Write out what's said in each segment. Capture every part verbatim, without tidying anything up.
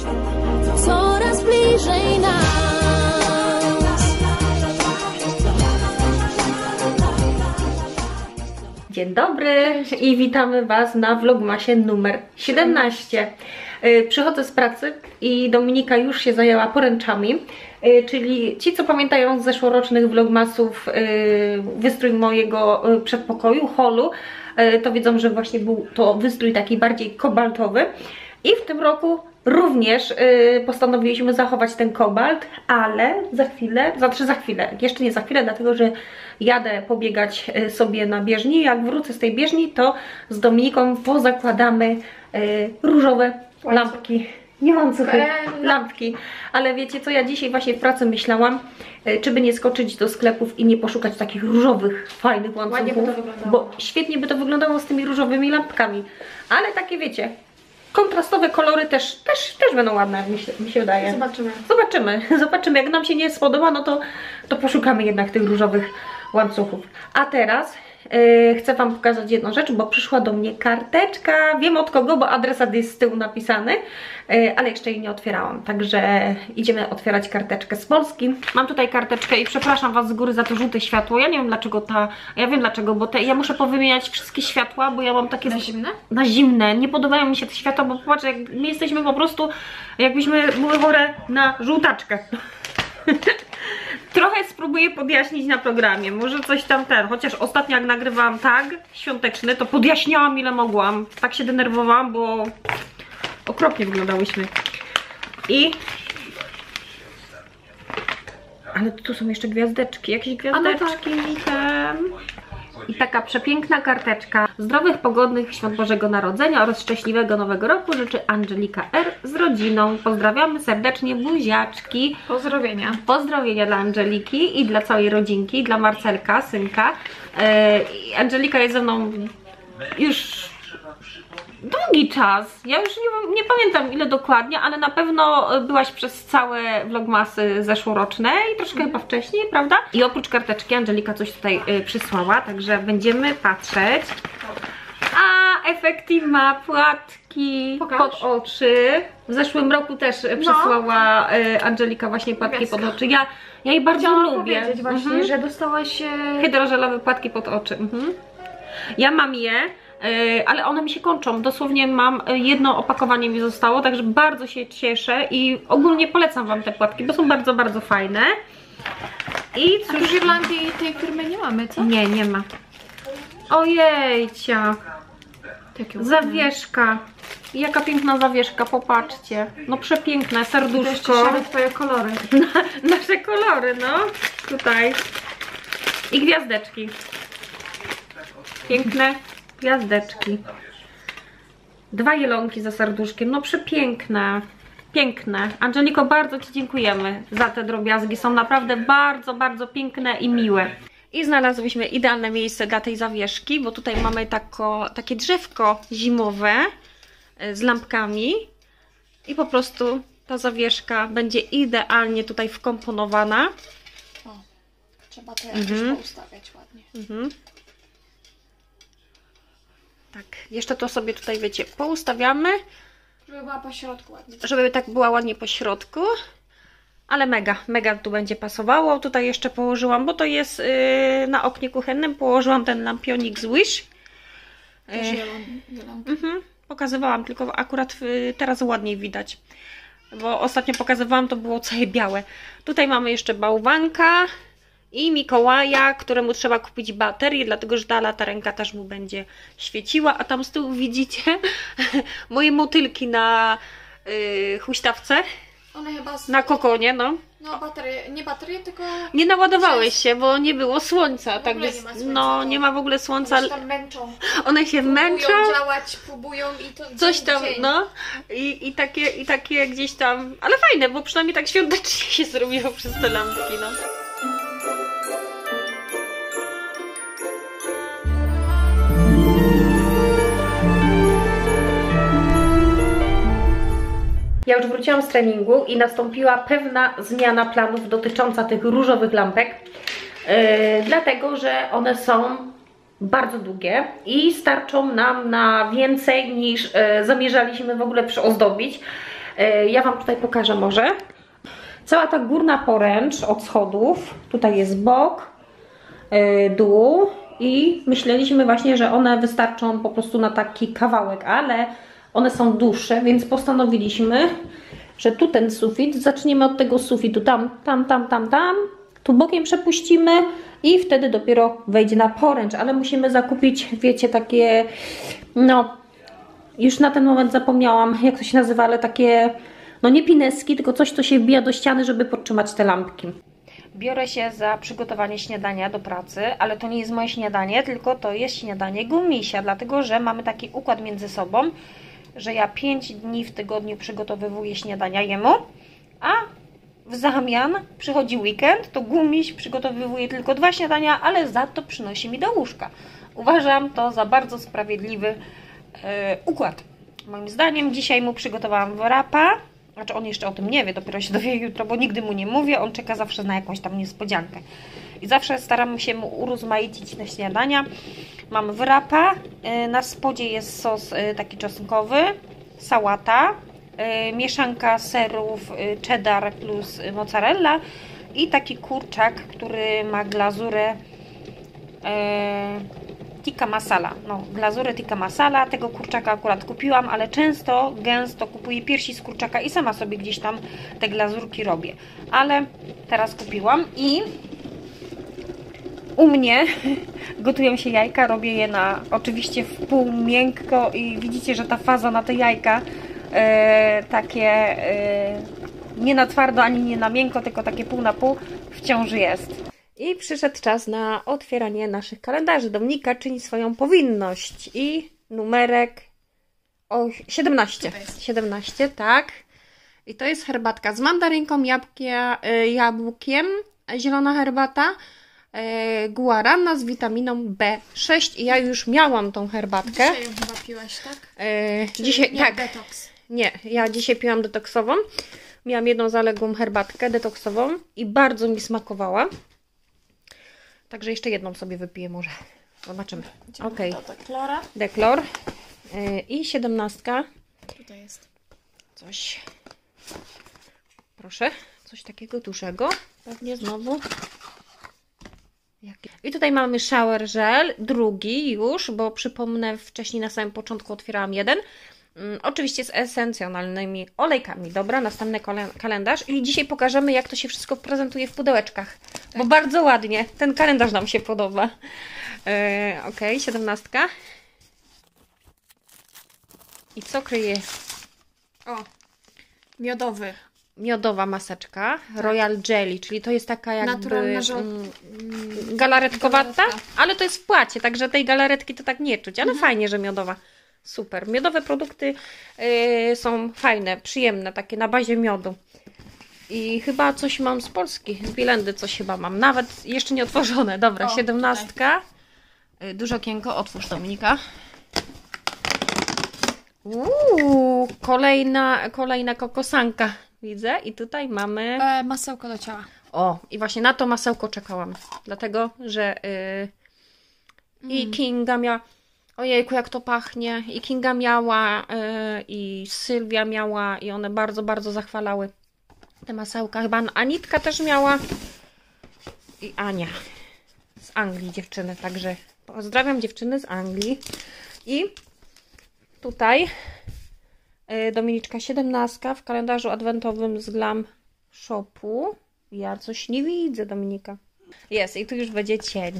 coraz bliżej nas. Dzień dobry i witamy Was na vlogmasie numer siedemnaście. Przychodzę z pracy i Dominika już się zajęła poręczami, czyli ci, co pamiętają z zeszłorocznych vlogmasów wystrój mojego przedpokoju, holu, to wiedzą, że właśnie był to wystrój taki bardziej kobaltowy i w tym roku również postanowiliśmy zachować ten kobalt, ale za chwilę, znaczy za chwilę, jeszcze nie za chwilę, dlatego że jadę pobiegać sobie na bieżni. Jak wrócę z tej bieżni, to z Dominiką pozakładamy różowe lampki. Nie łańcuchy, lampki. Ale wiecie co, ja dzisiaj właśnie w pracy myślałam, czy by nie skoczyć do sklepów i nie poszukać takich różowych, fajnych łańcuchów, by to wyglądało. Bo świetnie by to wyglądało z tymi różowymi lampkami. Ale takie wiecie, kontrastowe kolory też, też, też będą ładne, mi się, mi się wydaje. Zobaczymy. Zobaczymy. Zobaczymy. Jak nam się nie spodoba, no to, to poszukamy jednak tych różowych łańcuchów. A teraz yy, chcę Wam pokazać jedną rzecz, bo przyszła do mnie karteczka. Wiem od kogo, bo adresat jest z tyłu napisany, yy, ale jeszcze jej nie otwierałam. Także idziemy otwierać karteczkę z Polski. Mam tutaj karteczkę i przepraszam Was z góry za to żółte światło. Ja nie wiem dlaczego ta... Ja wiem dlaczego, bo te, ja muszę powymieniać wszystkie światła, bo ja mam takie... Na zimne? Na zimne. Nie podobają mi się te światła, bo popatrz, jak my jesteśmy po prostu, jakbyśmy były chore na żółtaczkę. Trochę spróbuję podjaśnić na programie, może coś tam ten, chociaż ostatnio jak nagrywałam tag świąteczny, to podjaśniałam ile mogłam. Tak się denerwowałam, bo okropnie wyglądałyśmy. I... Ale tu są jeszcze gwiazdeczki, jakieś gwiazdeczki. Ten... I taka przepiękna karteczka. Zdrowych, pogodnych świąt Bożego Narodzenia oraz szczęśliwego Nowego Roku życzy Angelika R. z rodziną. Pozdrawiamy serdecznie, buziaczki. Pozdrowienia. Pozdrowienia dla Angeliki i dla całej rodzinki, dla Marcelka, synka. Yy, Angelika jest ze mną już długi czas. Ja już nie, nie pamiętam ile dokładnie, ale na pewno byłaś przez całe vlogmasy zeszłoroczne i troszkę mm. chyba wcześniej, prawda? I oprócz karteczki Angelika coś tutaj y, przysłała, także będziemy patrzeć. A Effective ma płatki Pokaż. pod oczy. W zeszłym roku też no. przysłała y, Angelika właśnie płatki Niebieską. pod oczy. Ja, ja jej bardzo Chciałam lubię. powiedzieć właśnie, mhm. że dostałaś e... hydrożelowe płatki pod oczy. Mhm. Ja mam je. Yy, ale one mi się kończą, dosłownie mam jedno opakowanie mi zostało, także bardzo się cieszę i ogólnie polecam Wam te płatki, bo są bardzo, bardzo fajne. I cóż... A tu w Irlandii tej firmy nie mamy, co? Nie, nie ma. Ojejcia. Zawieszka. Jaka piękna zawieszka, popatrzcie. No przepiękne, serduszko. To Twoje kolory. Na, nasze kolory, no. Tutaj. I gwiazdeczki. Piękne gwiazdeczki. Dwa jelonki za serduszkiem. No przepiękne. Piękne. Angeliko, bardzo Ci dziękujemy za te drobiazgi. Są naprawdę bardzo, bardzo piękne i miłe. I znalazłyśmy idealne miejsce dla tej zawieszki, bo tutaj mamy tako, takie drzewko zimowe z lampkami. I po prostu ta zawieszka będzie idealnie tutaj wkomponowana. O, trzeba to jakoś mhm. poustawiać ładnie. Mhm. Tak, jeszcze to sobie tutaj, wiecie, poustawiamy. Żeby była po środku ładnie. Żeby tak była ładnie po środku. Ale mega, mega tu będzie pasowało. Tutaj jeszcze położyłam, bo to jest yy, na oknie kuchennym, położyłam ten lampionik z Wish. Też zielon, zielonki. Mhm, pokazywałam, tylko akurat yy, teraz ładniej widać. Bo ostatnio pokazywałam, to było całe białe. Tutaj mamy jeszcze bałwanka. I Mikołaja, któremu trzeba kupić baterię, dlatego że ta latarenka też mu będzie świeciła. A tam z tyłu widzicie moje motylki na yy, huśtawce. One chyba... Z... Na kokonie, no. No baterie, nie baterie, tylko... Nie naładowałeś się, bo nie było słońca. Tak więc, nie ma słońca, no, nie ma w ogóle słońca. One się tam męczą. One się próbują męczą. działać, próbują i to coś tam, dzień. no. I, i, takie, I takie gdzieś tam... Ale fajne, bo przynajmniej tak świątecznie się zrobiło przez te lampki, no. Ja już wróciłam z treningu i nastąpiła pewna zmiana planów dotycząca tych różowych lampek, yy, dlatego że one są bardzo długie i starczą nam na więcej niż yy, zamierzaliśmy w ogóle przyozdobić. Ja Wam tutaj pokażę może. Cała ta górna poręcz od schodów, tutaj jest bok, dół i myśleliśmy właśnie, że one wystarczą po prostu na taki kawałek, ale one są dłuższe, więc postanowiliśmy, że tu ten sufit, zaczniemy od tego sufitu, tam, tam, tam, tam, tam, tu bokiem przepuścimy i wtedy dopiero wejdzie na poręcz, ale musimy zakupić, wiecie, takie, no, już na ten moment zapomniałam, jak to się nazywa, ale takie, no nie pineski, tylko coś, co się wbija do ściany, żeby podtrzymać te lampki. Biorę się za przygotowanie śniadania do pracy, ale to nie jest moje śniadanie, tylko to jest śniadanie Gumisia, dlatego że mamy taki układ między sobą, że ja pięć dni w tygodniu przygotowywuję śniadania jemu, a w zamian przychodzi weekend, to Gumiś przygotowywuje tylko dwa śniadania, ale za to przynosi mi do łóżka. Uważam to za bardzo sprawiedliwy e, układ. Moim zdaniem dzisiaj mu przygotowałam wrapa, znaczy on jeszcze o tym nie wie, dopiero się dowie jutro, bo nigdy mu nie mówię, on czeka zawsze na jakąś tam niespodziankę. I zawsze staram się mu urozmaicić te śniadania. Mam wrapa, na spodzie jest sos taki czosnkowy, sałata, mieszanka serów cheddar plus mozzarella i taki kurczak, który ma glazurę e, tikka masala. No, glazurę tikka masala. Tego kurczaka akurat kupiłam, ale często, gęsto kupuję piersi z kurczaka i sama sobie gdzieś tam te glazurki robię. Ale teraz kupiłam i u mnie gotują się jajka, robię je na oczywiście w pół miękko i widzicie, że ta faza na te jajka e, takie e, nie na twardo ani nie na miękko, tylko takie pół na pół wciąż jest. I przyszedł czas na otwieranie naszych kalendarzy. Dominika czyni swoją powinność i numerek o siedemnaście. siedemnaście, tak. I to jest herbatka z mandarynką, jabłkiem, jabłkiem zielona herbata, guarana z witaminą B sześć i ja już miałam tą herbatkę. Dzisiaj ją chyba piłaś, tak? E, Czyli dzisiaj, nie, tak. detoks. Nie, ja dzisiaj piłam detoksową. Miałam jedną zaległą herbatkę detoksową i bardzo mi smakowała. Także jeszcze jedną sobie wypiję może. Zobaczymy. Ok. Deklora. Deklor. Yy, I siedemnastka. Tutaj jest. Coś. Proszę. Coś takiego dużego. Pewnie znowu. Jakie? I tutaj mamy shower gel. Drugi już, bo przypomnę, wcześniej na samym początku otwierałam jeden. Um, oczywiście z esencjonalnymi olejkami. Dobra, następny kalendarz. I dzisiaj pokażemy, jak to się wszystko prezentuje w pudełeczkach. Tak. Bo bardzo ładnie. Ten kalendarz nam się podoba. Yy, ok, siedemnastka. I co kryje? O, miodowy. Miodowa maseczka. Tak. Royal Jelly, czyli to jest taka jakby naturalna mm, galaretkowata, galaretka. Ale to jest w płacie, także tej galaretki to tak nie czuć, ale mhm. Fajnie, że miodowa. Super. Miodowe produkty yy, są fajne, przyjemne, takie na bazie miodu. I chyba coś mam z Polski, z Bilendy coś chyba mam. Nawet jeszcze nie otworzone. Dobra, o, siedemnastka. Yy, duże okienko. Otwórz, Dominika. Uuu, kolejna, kolejna kokosanka. Widzę. I tutaj mamy... E, masełko do ciała. O, i właśnie na to masełko czekałam. Dlatego, że yy, mm. i Kinga miała... Ojejku, jak to pachnie. I Kinga miała, yy, i Sylwia miała, i one bardzo, bardzo zachwalały te masełka. Chyba Anitka też miała. I Ania z Anglii, dziewczyny. Także pozdrawiam dziewczyny z Anglii. I tutaj yy, Dominiczka siedemnastka w kalendarzu adwentowym z Glam Shopu. Ja coś nie widzę, Dominika. Jest, i tu już będzie cień.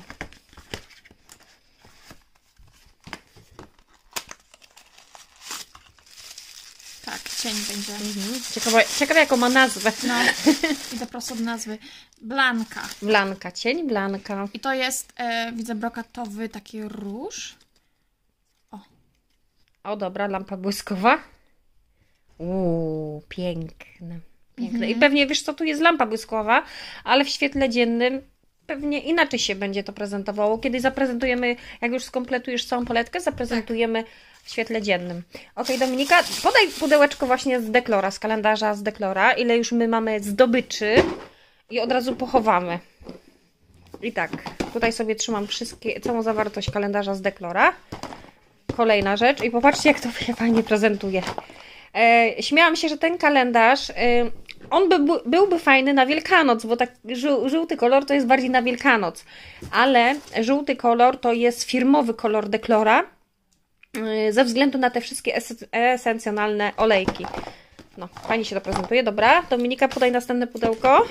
Tak, cień będzie. Mhm. Ciekawe, ciekawe jaką ma nazwę. No, idę prosto od nazwy. Blanka. Blanka, cień Blanka. I to jest, e, widzę, brokatowy taki róż. O. O, dobra, lampa błyskowa. Uuu, piękne. Piękne. Mhm. I pewnie, wiesz co, tu jest lampa błyskowa, ale w świetle dziennym pewnie inaczej się będzie to prezentowało. Kiedy zaprezentujemy, jak już skompletujesz całą paletkę, zaprezentujemy tak. W świetle dziennym. Ok, Dominika, podaj pudełeczko właśnie z Deklora, z kalendarza z Deklora, ile już my mamy zdobyczy i od razu pochowamy. I tak, tutaj sobie trzymam wszystkie, całą zawartość kalendarza z Deklora. Kolejna rzecz i popatrzcie, jak to się fajnie prezentuje. E, śmiałam się, że ten kalendarz, e, on by, byłby fajny na Wielkanoc, bo tak żół, żółty kolor to jest bardziej na Wielkanoc, ale żółty kolor to jest firmowy kolor Declora, e, ze względu na te wszystkie es esencjonalne olejki. No, fajnie się to prezentuje. Dobra, Dominika, podaj następne pudełko.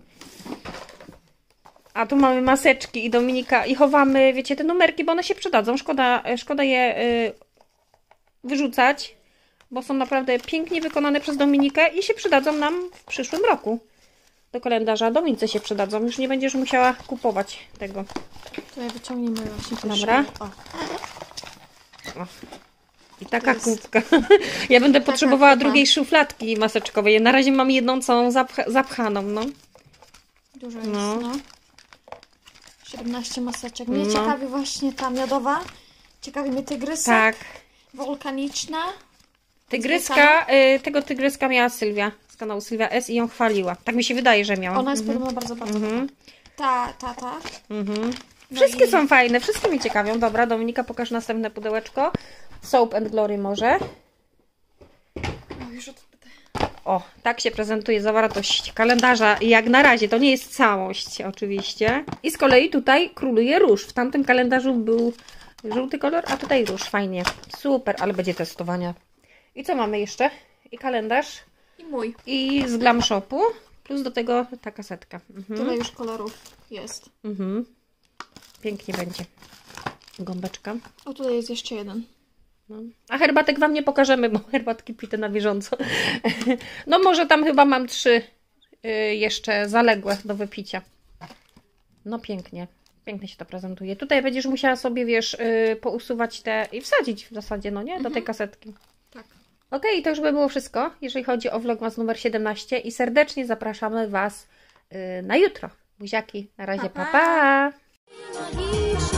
A tu mamy maseczki i Dominika, i chowamy, wiecie, te numerki, bo one się przydadzą. Szkoda, szkoda je y, wyrzucać, bo są naprawdę pięknie wykonane przez Dominikę i się przydadzą nam w przyszłym roku. Do kalendarza Dominice się przydadzą. Już nie będziesz musiała kupować tego. To ja wyciągniemy właśnie. Dobra. O. O. I taka jest... kubka. Ja będę taka potrzebowała kupa. drugiej szufladki maseczkowej. Na razie mam jedną całą zapch zapchaną, no. Dużo jest, no. no. siedemnaście maseczek. Mnie no. ciekawi właśnie ta miodowa. Ciekawi mnie tygrysa. Tak. Wulkaniczna. Tygryska, y, tego tygryska miała Sylwia z kanału Sylwia S i ją chwaliła. Tak mi się wydaje, że miała. Ona jest mhm. podobno bardzo, bardzo mhm. Ta, ta, ta. Mhm. Wszystkie no i... są fajne, wszystkie mnie ciekawią. Dobra, Dominika, pokaż następne pudełeczko. Soap and Glory może. No, już od... O, tak się prezentuje zawartość kalendarza. Jak na razie, to nie jest całość oczywiście. I z kolei tutaj króluje róż. W tamtym kalendarzu był żółty kolor, a tutaj róż. Fajnie. Super, ale będzie testowania. I co mamy jeszcze? I kalendarz. I mój. I z Glam Shopu. Plus do tego ta kasetka. Mhm. Tyle już kolorów jest. Mhm. Pięknie będzie. Gąbeczka. O, tutaj jest jeszcze jeden. No. A herbatek Wam nie pokażemy, bo herbatki pite na bieżąco. No może tam chyba mam trzy y, jeszcze zaległe do wypicia. No pięknie. Pięknie się to prezentuje. Tutaj będziesz musiała sobie, wiesz, y, pousuwać te i wsadzić w zasadzie, no nie? Do tej mhm. kasetki. Tak. Ok, to już by było wszystko, jeżeli chodzi o vlogmas numer siedemnaście i serdecznie zapraszamy Was y, na jutro. Buziaki, na razie, pa pa! pa.